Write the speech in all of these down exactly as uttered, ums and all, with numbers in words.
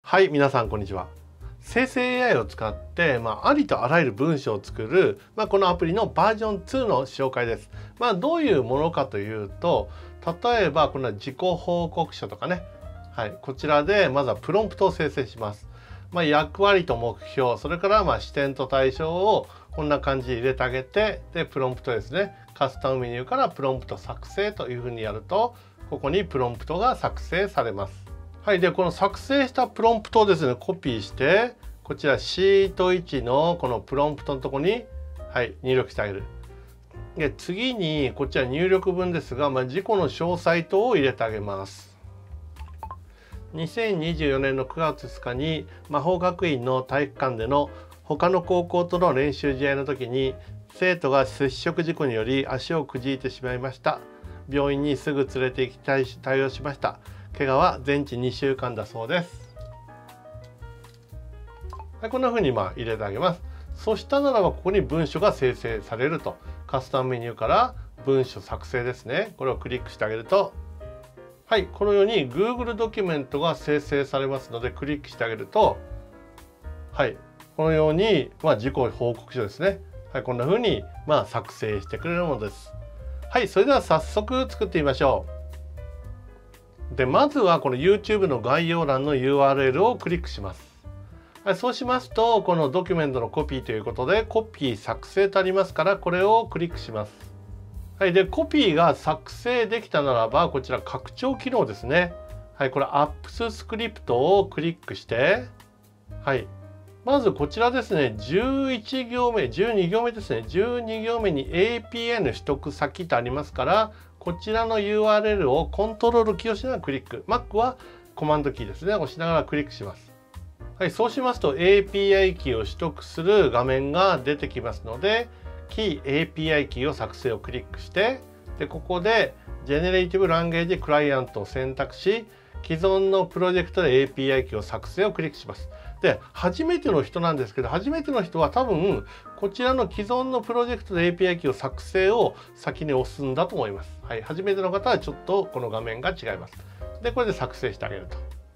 はい、皆さんこんにちは。生成 エーアイ を使って、まあ、ありとあらゆる文章を作る、まあ、このアプリのバージョンツーの紹介です。まあ、どういうものかというと、例えばこの自己報告書とかね、はい、こちらでまずはプロンプトを生成します。まあ、役割と目標、それからまあ視点と対象をこんな感じで入れてあげて、でプロンプトですね、カスタムメニューからプロンプト作成というふうにやると、ここにプロンプトが作成されます。はい、でこの作成したプロンプトをですねコピーして、こちらシートいちのこのプロンプトのところに、はい、入力してあげる。で次にこちら入力文ですが、まあ、事故の詳細等を入れてあげます。にせんにじゅうよねんのくがつふつかに魔法学院の体育館での他の高校との練習試合の時に生徒が接触事故により足をくじいてしまいました。病院にすぐ連れて行きたいし対応しました。怪我は全治にしゅうかんだそうです。はい、こんな風にまあ入れてあげます。そしたならばここに文章が生成されると、カスタムメニューから文章作成ですね。これをクリックしてあげると、はい、このように Google ドキュメントが生成されますので、クリックしてあげると、はい、このようにまあ自己報告書ですね。はい、こんな風にまあ作成してくれるものです。はい、それでは早速作ってみましょう。でまずはこの YouTube の概要欄の ユーアールエル をクリックします。はい、そうしますとこのドキュメントのコピーということでコピー作成とありますから、これをクリックします。はい、でコピーが作成できたならばこちら拡張機能ですね。はい、これ Apps スクリプトをクリックして、はい、まずこちらですねじゅういちぎょうめじゅうにぎょうめですねじゅうにぎょうめに エーピーアイ の取得先とありますから、こちらの ユーアールエル をコントロールキーをしながらクリック、 Mac はコマンドキーですね、押しながらクリックします。はい、そうしますと エーピーアイ キーを取得する画面が出てきますので、キー エーピーアイ キーを作成をクリックして、でここで Generative Language Client を選択し、既存のプロジェクトで エーピーアイ キーを作成をクリックします。で初めての人なんですけど、初めての人は多分こちらの既存のプロジェクトで エーピーアイ キーを作成を先に押すんだと思います。はい、初めての方はちょっとこの画面が違います。でこれで作成してあげると。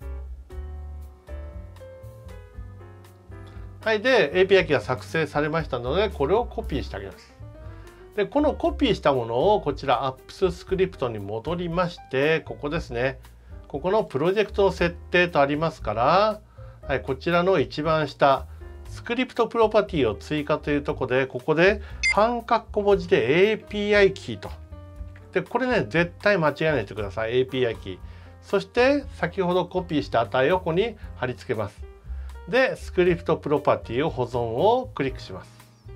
はい、で エーピーアイ キーが作成されましたので、これをコピーしてあげます。でこのコピーしたものをこちら Apps スクリプトに戻りまして、ここですね、ここのプロジェクトの設定とありますから、はい、こちらの一番下スクリプトプロパティを追加というところで、ここで半括弧文字で エーピーアイ キーと。でこれね絶対間違えないでください。 エーピーアイ キー、そして先ほどコピーした値をここに貼り付けます。でスクリプトプロパティを保存をクリックします。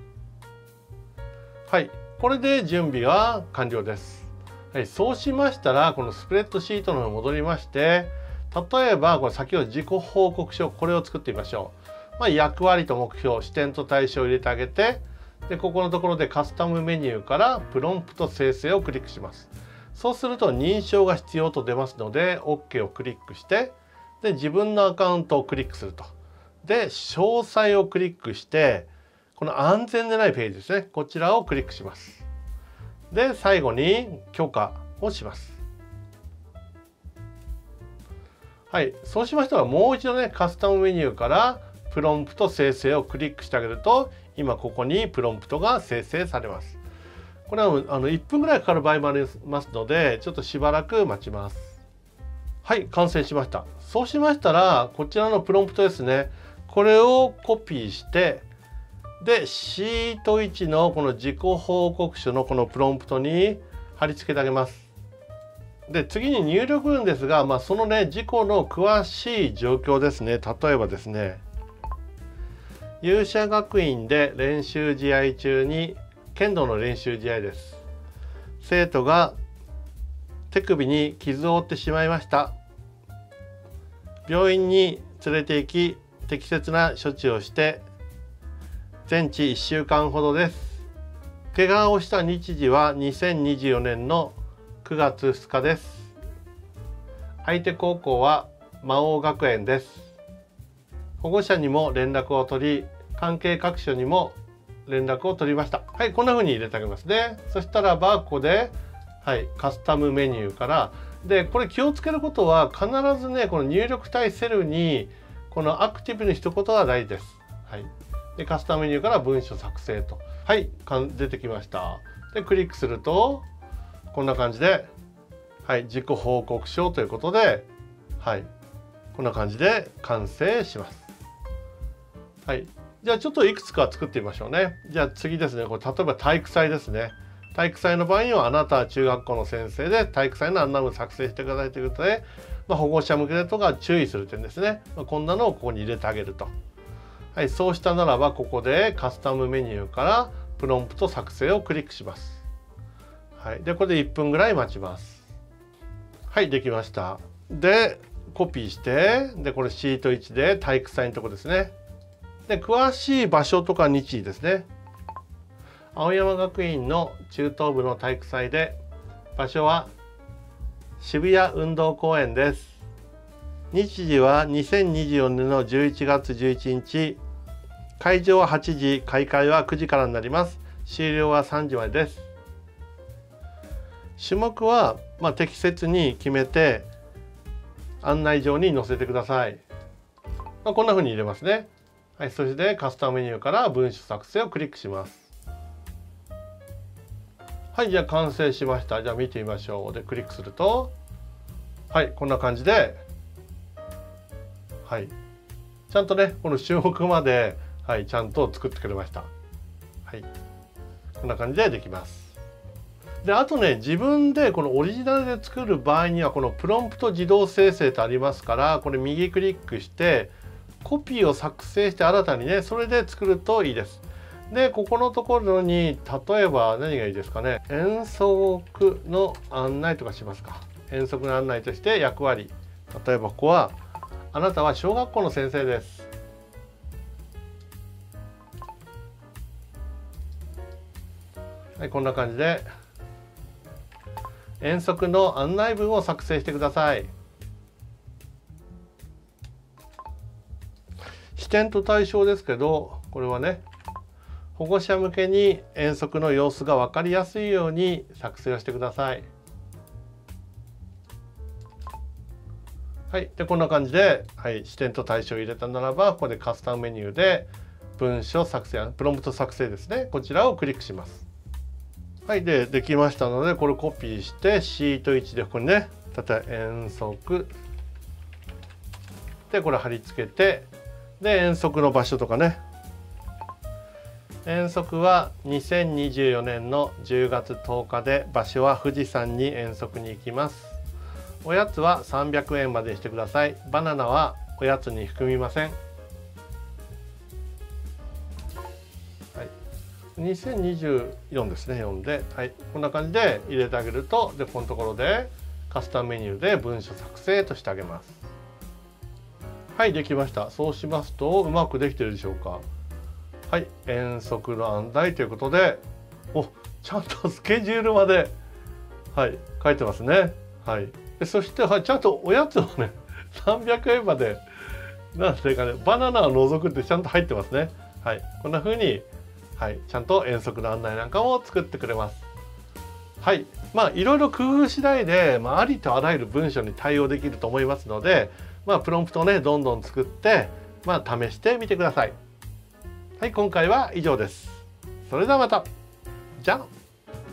はい、これで準備は完了です。はい、そうしましたらこのスプレッドシートの方に戻りまして、例えばこれ先ほど自己報告書、これを作ってみましょう。まあ、役割と目標、視点と対象を入れてあげて、でここのところでカスタムメニューからプロンプト生成をクリックします。そうすると認証が必要と出ますので OK をクリックして、で自分のアカウントをクリックすると。で詳細をクリックして、この安全でないページですね、こちらをクリックします。で最後に許可をします。はい、そうしましたらもう一度ねカスタムメニューからプロンプト生成をクリックしてあげると、今ここにプロンプトが生成されます。これはあのいっぷんぐらいかかる場合もありますので、ちょっとしばらく待ちます。はい、完成しました。そうしましたらこちらのプロンプトですね、これをコピーして、でシートいちのこの自己報告書のこのプロンプトに貼り付けてあげます。で次に入力文ですが、まあ、そのね事故の詳しい状況ですね。例えばですね、勇者学院で練習試合中に剣道の練習試合です。生徒が手首に傷を負ってしまいました。病院に連れて行き適切な処置をして全治いっしゅうかんほどです。怪我をした日時はにせんにじゅうよねんのくがつふつかです。相手高校は魔王学園です。保護者にも連絡を取り、関係各所にも連絡を取りました。はい、こんな風に入れてあげますね。そしたらばここで、はい、カスタムメニューから、でこれ気をつけることは必ずねこの入力たいセルにここのアクティブにしておくことが大事です。はい、でカスタムメニューから文書作成と、はい、出てきました。でクリックするとこんな感じで、はい、自己報告書ということで、はい、こんな感じで完成します。はい、じゃあちょっといくつか作ってみましょうね。じゃあ次ですね、これ例えば体育祭ですね。体育祭の場合にはあなたは中学校の先生で体育祭の案内文を作成してくださいということで、まあ、保護者向けとか注意する点ですね、まあ、こんなのをここに入れてあげると。はい、そうしたならばここでカスタムメニューからプロンプト作成をクリックします。はい、でこれでいっぷんぐらい待ちます。はい、できました。でコピーして、でこれシートいちで体育祭のとこですね。で詳しい場所とか日時ですね。青山学院の中等部の体育祭で、場所は渋谷運動公園です。日時はにせんにじゅうよねんのじゅういちがつじゅういちにち、会場ははちじ、開会はくじからになります。終了はさんじまでです。種目はまあ適切に決めて案内状に載せてください。まあ、こんな風に入れますね。はい、そしてカスタムメニューから文書作成をクリックします。はい、じゃあ完成しました。じゃあ見てみましょう。でクリックすると、はい、こんな感じで、はい、ちゃんとねこの種目まで、はい、ちゃんと作ってくれました。はい、こんな感じでできます。であとね、自分でこのオリジナルで作る場合にはこのプロンプト自動生成とありますから、これ右クリックしてコピーを作成して新たにねそれで作るといいです。でここのところに例えば何がいいですかね、遠足の案内とかしますか。遠足の案内として役割、例えばここはあなたは小学校の先生です。はい、こんな感じで遠足の案内文を作成してください。視点と対象ですけど、これはね保護者向けに遠足の様子が分かりやすいように作成をしてください。はい、でこんな感じで、はい、視点と対象を入れたならば、ここでカスタムメニューで文書作成、プロンプト作成ですね、こちらをクリックします。はい、でできましたので、これコピーしてシートいちでここにね、例えば遠足でこれ貼り付けて、で遠足の場所とかね、遠足はにせんにじゅうよねんのじゅうがつとおかで、場所は富士山に遠足に行きます。おやつはさんびゃくえんまでしてください。バナナはおやつに含みません。はい、にせんにじゅうよんですね、よんで、はい、こんな感じで入れてあげると、でここのところでカスタムメニューで文書作成としてあげます。はい、できました。そうしますとうまくできてるでしょうか。はい、遠足の案内ということで、お、ちゃんとスケジュールまで、はい、書いてますね。はい、でそして、はい、ちゃんとおやつをねさんびゃくえんまで、なんていうかね、バナナを除くってちゃんと入ってますね。はい、こんな風に、はい、ちゃんと遠足の案内なんかも作ってくれます。はい、まあいろいろ工夫次第で、まあ、ありとあらゆる文章に対応できると思いますので、まあ、プロンプトをねどんどん作って、まあ、試してみてください。はい、今回は以上です。それではまた。じゃあ。